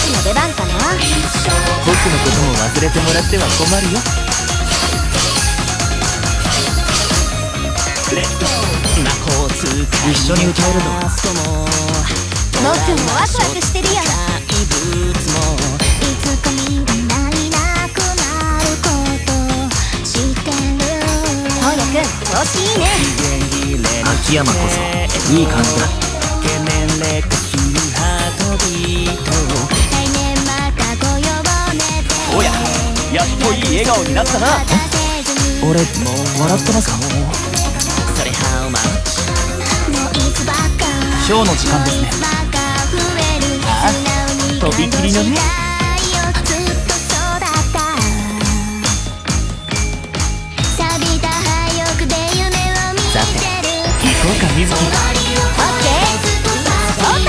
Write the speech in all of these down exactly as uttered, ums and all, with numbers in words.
ちの出番かな。 僕のことも忘れてもらっては困るよ。魔法使い一緒に歌えるのは僕もワクワクしてるよ。本屋くん調子いいね。 秋山こそいい感じだ。おや、やっといい笑顔になったな。俺笑ってますか？ショーの時間ですね。ああ、とびきりのね。さて行こうか、みずき。オッケー、ショータイム。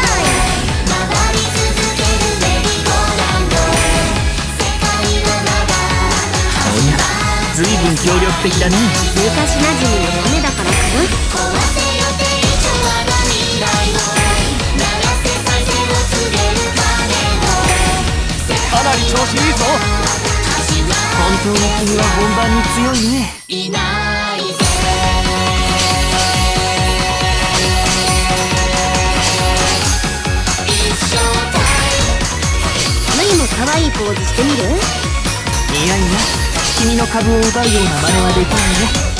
おや、ずいぶん協力的だね。 昔なじみのためだからかな。 かなり調子いいぞ。本当に君は本番に強いね。いないぜ。 無理も可愛いポーズしてみる？ いやいや、君の株を奪うような真似はできないね。